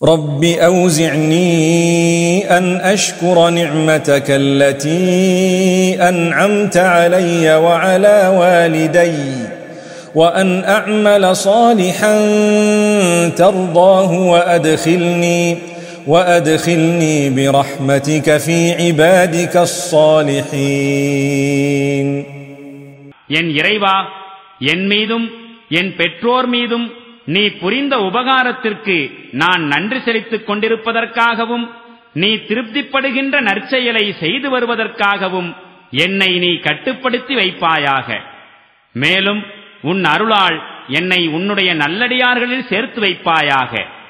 رب أوزعني أن أشكر نعمتك التي أنعمت علي وعلى والدي وأن أعمل صالحا ترضاه وأدخلني برحمتك في عبادك الصالحين. என் இறைவா, என் மீதும் என் பெற்றோர் மீதும் நீ புரிந்த உபகாரத்திற்கு நான் நன்றி செலுத்திக் கொண்டிருப்பதற்காகவும் நீ திருப்திப்படுகின்ற நற்செயலை செய்து வருவதற்காகவும் என்னை நீ கட்டுப்படுத்தி வைப்பாயாக. மேலும் உன் அருளால் என்னை உன்னுடைய நல்லடியார்களில் சேர்த்து வைப்பாயாக.